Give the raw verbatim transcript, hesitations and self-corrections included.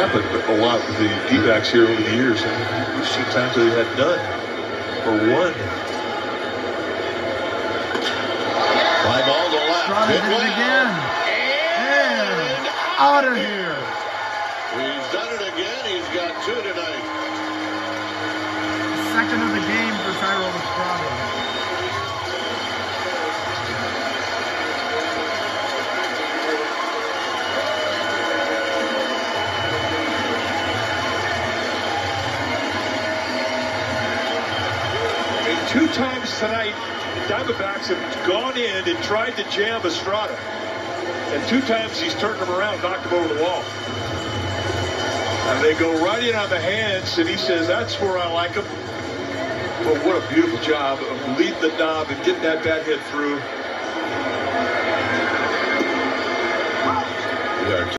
happened a lot with the D-backs here over the years. And we've seen times that they had none or one. Fly ball to left. Estrada did it again. And, and out of here. He's done it again. He's got two tonight. Second of the game for Thairo Estrada. Two times tonight, the Diamondbacks have gone in and tried to jam Estrada. And two times he's turned them around, knocked him over the wall. And they go right in on the hands, and he says, that's where I like him. But what a beautiful job of leading the knob and getting that bat hit through.